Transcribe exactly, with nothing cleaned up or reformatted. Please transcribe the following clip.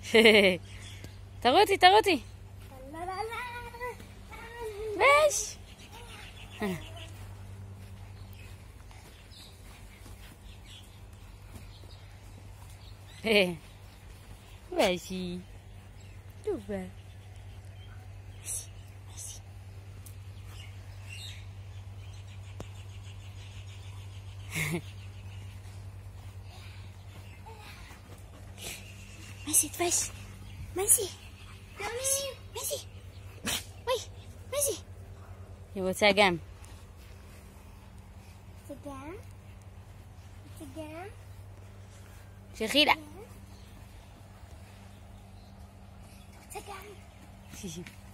תרוצי, תרוצי. בש. בשי. טובה. ماشي تفش ماشي ماشي ماشي وي ماشي يبقى تاجم تاجم تاجم شخيرة تاجم